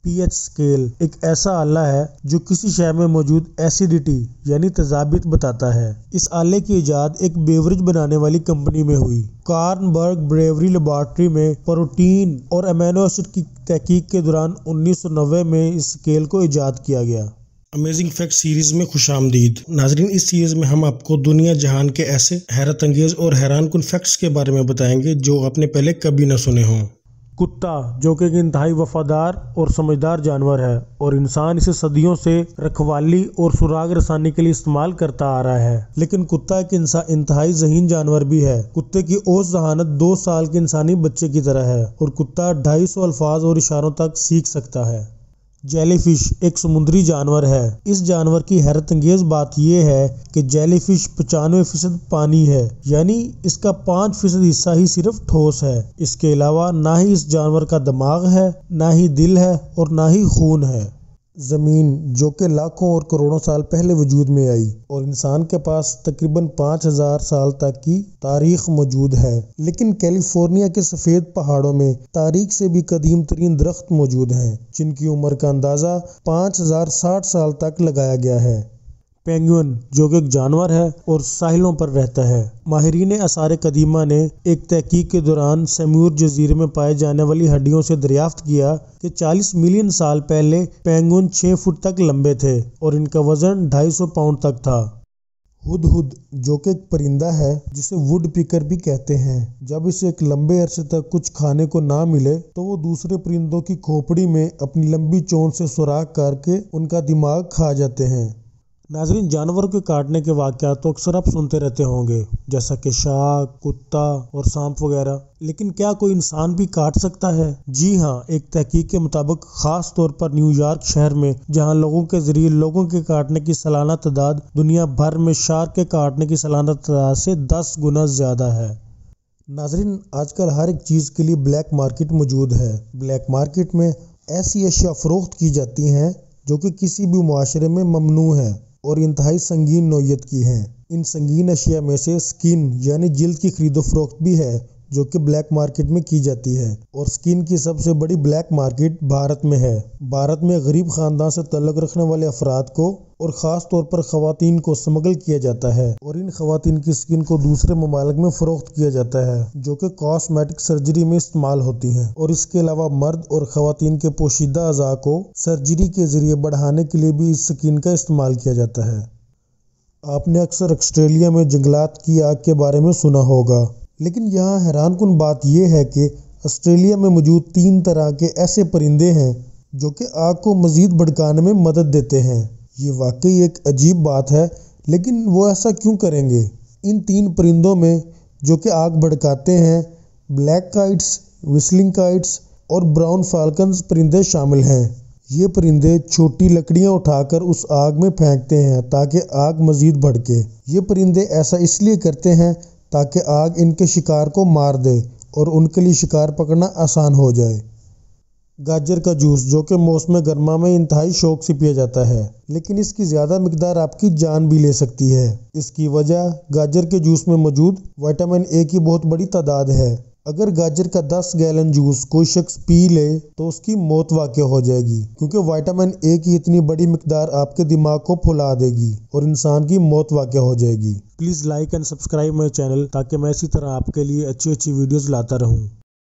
pH scale एक ऐसा आला है जो किसी शय में मौजूद एसिडिटी यानी तेजाबियत बताता है। इस आले की इजाद एक बेवरेज बनाने वाली कंपनी में हुई। कार्नबर्ग ब्रेवरी लेबॉर्ट्री में प्रोटीन और अमीनो एसिड की तहकीक के दौरान 1990 में इस स्केल को इजाद किया गया। अमेजिंग फैक्ट सीरीज में खुशामदीद। नाजरीन, इस सीरीज में हम आपको दुनिया जहान के ऐसे हैरत अंगेज और हैरान कुन फैक्ट्स के बारे में बताएंगे जो आपने पहले कभी न सुने हों। कुत्ता जो कि एक इंतहाई वफादार और समझदार जानवर है और इंसान इसे सदियों से रखवाली और सुराग रसानी के लिए इस्तेमाल करता आ रहा है, लेकिन कुत्ता एक इंतहाई ज़हीन जानवर भी है। कुत्ते की औसत ज़हानत 2 साल के इंसानी बच्चे की तरह है और कुत्ता 250 अल्फाज और इशारों तक सीख सकता है। जेलीफिश एक समुद्री जानवर है। इस जानवर की हैरत अंगेज बात यह है कि जेलीफिश 95% पानी है, यानी इसका 5% हिस्सा ही सिर्फ ठोस है। इसके अलावा ना ही इस जानवर का दिमाग है, ना ही दिल है और ना ही खून है। ज़मीन जो कि लाखों और करोड़ों साल पहले वजूद में आई और इंसान के पास तकरीबन 5000 साल तक की तारीख मौजूद है, लेकिन कैलिफोर्निया के सफ़ेद पहाड़ों में तारीख से भी कदीम तरीन दरख्त मौजूद हैं जिनकी उम्र का अंदाज़ा 5060 साल तक लगाया गया है। पेंगुइन जो कि एक जानवर है और साहिलों पर रहता है। माहिरीन आसार कदीमा ने एक तहकीक के दौरान सेम्यूर जजीरे में पाए जाने वाली हड्डियों से दरियाफ्त किया कि 40 मिलियन साल पहले पेंगुइन 6 फुट तक लंबे थे और इनका वजन 250 पाउंड तक था। हुदहुद जो कि एक परिंदा है जिसे वुड पिकर भी कहते हैं, जब इसे एक लंबे अरसे तक कुछ खाने को ना मिले तो वो दूसरे परिंदों की खोपड़ी में अपनी लंबी चोंच से सुराख करके उनका दिमाग खा जाते हैं। नाज़रीन, जानवरों के काटने के वाक़यात तो अक्सर आप सुनते रहते होंगे, जैसा कि शार्क, कुत्ता और सांप वगैरह, लेकिन क्या कोई इंसान भी काट सकता है? जी हाँ, एक तहकीक के मुताबिक ख़ास तौर पर न्यूयॉर्क शहर में, जहाँ लोगों के ज़रिए लोगों के काटने की सालाना तादाद दुनिया भर में शार्क के काटने की सालाना तादाद से 10 गुना ज़्यादा है। नाज़रीन, आजकल हर एक चीज़ के लिए ब्लैक मार्केट मौजूद है। ब्लैक मार्केट में ऐसी अशिया फ़रोख्त की जाती हैं जो कि किसी भी मुआशरे में ममनू है और इंतहाई संगीन नौयत की हैं। इन संगीन अशिया में से स्किन यानी जिल्द की खरीदो फरोख्त भी है जो कि ब्लैक मार्केट में की जाती है और स्किन की सबसे बड़ी ब्लैक मार्केट भारत में है। भारत में गरीब ख़ानदान से ताल्लुक़ रखने वाले अफराद को और ख़ास तौर पर ख़वातीन को स्मगल किया जाता है और इन ख़वातीन की स्किन को दूसरे ममालिक में फ़रोख्त किया जाता है जो कि कॉस्मेटिक सर्जरी में इस्तेमाल होती हैं। और इसके अलावा मर्द और ख़वातीन के पोशीदा अज़ा को सर्जरी के ज़रिए बढ़ाने के लिए भी इस स्किन का इस्तेमाल किया जाता है। आपने अक्सर ऑस्ट्रेलिया में जंगलात की आग के बारे में सुना होगा, लेकिन यहाँ हैरान कुन बात यह है कि ऑस्ट्रेलिया में मौजूद 3 तरह के ऐसे परिंदे हैं जो कि आग को मज़ीद भड़काने में मदद देते हैं। ये वाकई एक अजीब बात है, लेकिन वो ऐसा क्यों करेंगे? इन 3 परिंदों में जो कि आग भड़काते हैं, ब्लैक काइट्स, व्हिस्लिंग काइट्स और ब्राउन फाल्कन्स परिंदे शामिल हैं। ये परिंदे छोटी लकड़ियां उठाकर उस आग में फेंकते हैं ताकि आग मज़ीद भड़के। ये परिंदे ऐसा इसलिए करते हैं ताकि आग इनके शिकार को मार दे और उनके लिए शिकार पकड़ना आसान हो जाए। गाजर का जूस जो कि मौसम गर्मा में इंतहाई शौक से पिया जाता है, लेकिन इसकी ज़्यादा मिकदार आपकी जान भी ले सकती है। इसकी वजह गाजर के जूस में मौजूद विटामिन ए की बहुत बड़ी तादाद है। अगर गाजर का 10 गैलन जूस कोई शख्स पी ले तो उसकी मौत वाक़या हो जाएगी, क्योंकि विटामिन ए की इतनी बड़ी मिकदार आपके दिमाग को फुला देगी और इंसान की मौत वाक़या हो जाएगी। Please like and subscribe my channel ताकि मैं इसी तरह आपके लिए अच्छी वीडियोज़ लाता रहूँ।